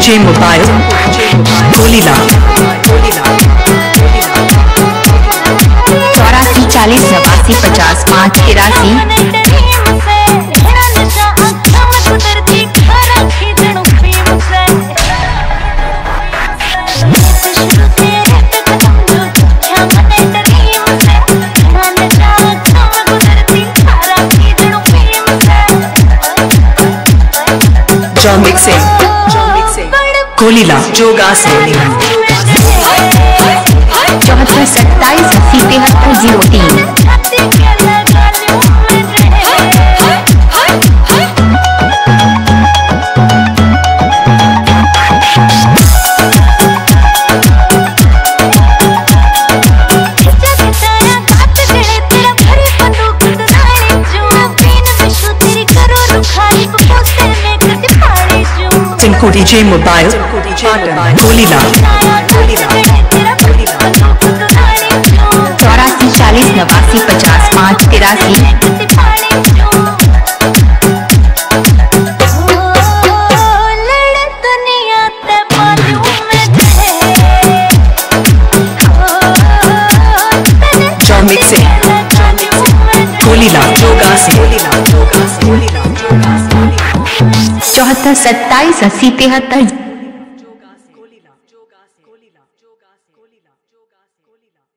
DJ mobile Kolila 84 40 89 5 83। Kolila जोगा से 74 27 80 73 03। DJ mobile Kolila 84 40 89 50 5 83। Kolila जोगा से 74 27 80 73।